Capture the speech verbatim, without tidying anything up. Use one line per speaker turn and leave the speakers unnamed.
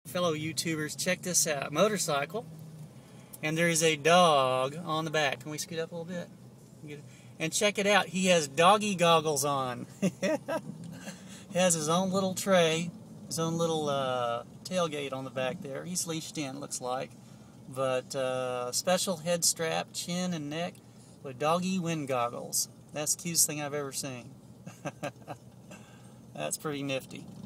Fellow YouTubers, check this out. Motorcycle, and there is a dog on the back. Can we scoot up a little bit? And check it out. He has doggy goggles on. He has his own little tray, his own little uh, tailgate on the back there. He's leashed in, looks like. But uh, special head strap, chin and neck with doggy wind goggles. That's the cutest thing I've ever seen. That's pretty nifty.